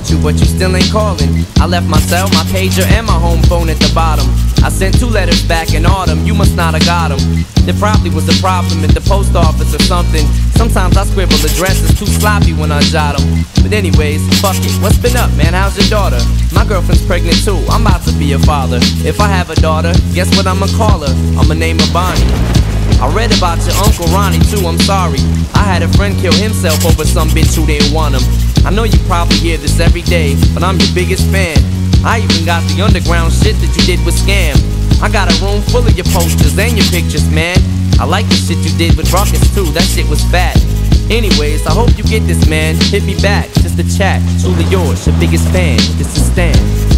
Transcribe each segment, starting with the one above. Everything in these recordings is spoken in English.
caught you, but you still ain't calling. I left my cell, my pager, and my home phone at the bottom. I sent 2 letters back in autumn, you must not have got them. There probably was a problem at the post office or something. Sometimes I scribble addresses too sloppy when I jot them. But anyways, fuck it, what's been up, man? How's your daughter? My girlfriend's pregnant too, I'm about to be a father. If I have a daughter, guess what I'ma call her? I'ma name her Bonnie. I read about your Uncle Ronnie too, I'm sorry. I had a friend kill himself over some bitch who didn't want him. I know you probably hear this every day, but I'm your biggest fan. I even got the underground shit that you did with Scam. I got a room full of your posters and your pictures, man. I like the shit you did with Ruckus too, that shit was fat. Anyways, I hope you get this, man. Hit me back, just a chat. Truly yours, your biggest fan. This is Stan.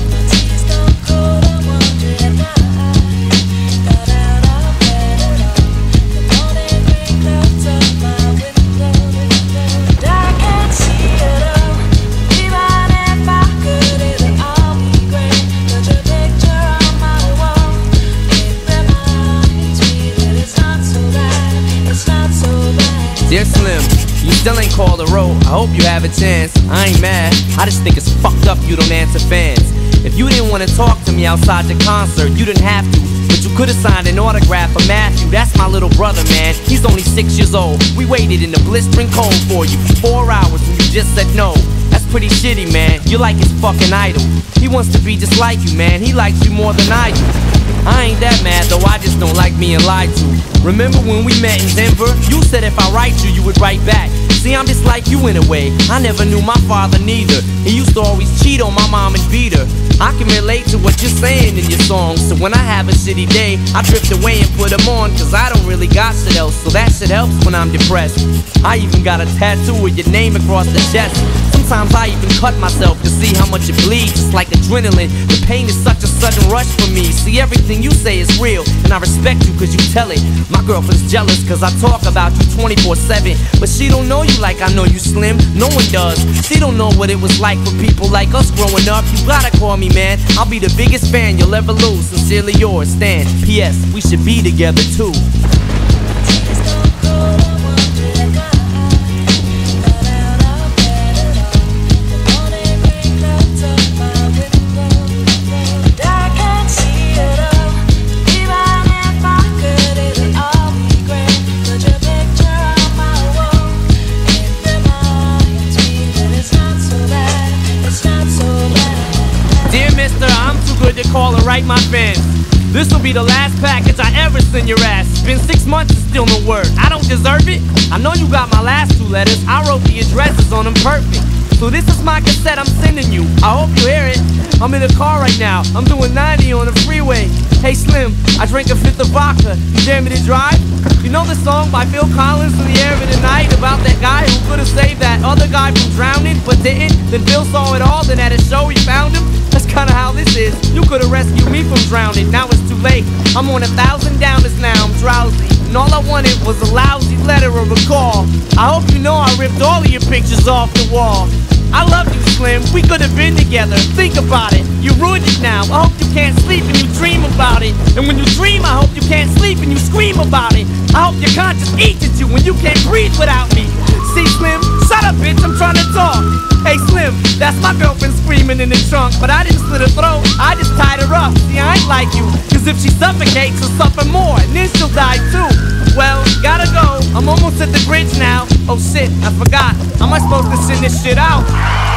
Dear Slim, you still ain't called a road. I hope you have a chance. I ain't mad, I just think it's fucked up you don't answer fans. If you didn't want to talk to me outside the concert, you didn't have to, but you could've signed an autograph for Matthew. That's my little brother, man, he's only 6 years old. We waited in the blistering cold for you for 4 hours and you just said no. That's pretty shitty, man, you're like his fucking idol. He wants to be just like you, man, he likes you more than I do. I ain't that mad though, I just don't like being lied to. Remember when we met in Denver? You said if I write you would write back. See, I'm just like you in a way, I never knew my father neither. He used to always cheat on my mom and beat her. I can relate to what you're saying in your songs, so when I have a shitty day, I drift away and put them on, cause I don't really got shit else, so that shit helps when I'm depressed. I even got a tattoo with your name across the chest. Sometimes I even cut myself to see how much it bleeds. It's like adrenaline, the pain is such a sudden rush for me. See, everything you say is real, and I respect you cause you tell it. My girlfriend's jealous cause I talk about you 24/7, but she don't know you like I know you, Slim. No one does. She don't know what it was like for people like us growing up. You gotta call me, man, I'll be the biggest fan you'll ever lose. Sincerely yours, Stan. P.S. We should be together too. To call and write my fans. This'll be the last package I ever send your ass. It's been 6 months and still no word. I don't deserve it. I know you got my last 2 letters. I wrote the addresses on them perfect. So this is my cassette I'm sending you. I hope you hear it. I'm in the car right now. I'm doing 90 on the freeway. Hey Slim, I drank a 5th of vodka. You dare me to drive? You know the song by Phil Collins, In the Air of the Night, about that guy who could've saved that other guy from drowning but didn't? Then Phil saw it all, then at a show he found him. That's kinda how this is. You could've rescued me from drowning, now it's too late. I'm on 1,000 downers now, I'm drowsy, and all I wanted was a lousy letter or a call. I hope you know I ripped all of your pictures off the wall. I love you, Slim, we could've been together. Think about it, you ruined it now. I hope you can't sleep and you dream about it. And when you dream, I hope you can't sleep and you scream about it. I hope your conscience eats at you when you can't breathe without me. See, Slim, shut up, bitch, I'm trying to talk. Hey, Slim, that's my girlfriend screaming in the trunk, but I didn't slit her throat, I just tied her up. See, I ain't like you, cause if she suffocates, she'll suffer more, and then she'll die too. Well, gotta go, I'm almost at the bridge now. Oh shit, I forgot, how am I supposed to send this shit out?